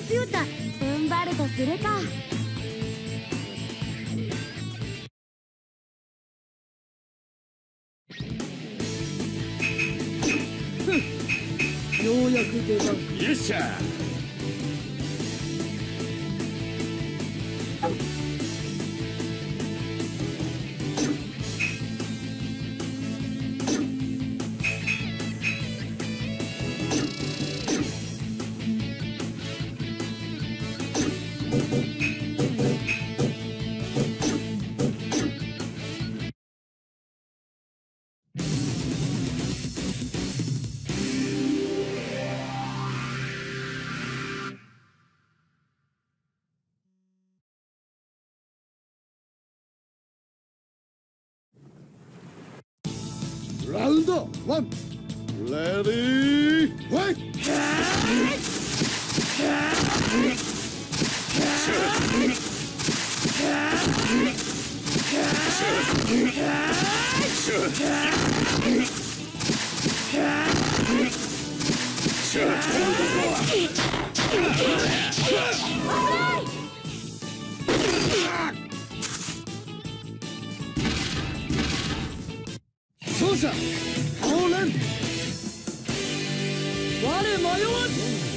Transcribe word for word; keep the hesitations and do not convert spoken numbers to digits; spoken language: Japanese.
ピュータ踏ん張るとするか。 ようやく出番。 よっしゃ。 ラウンドワン、レディーファイト。勝者降臨。我迷わず。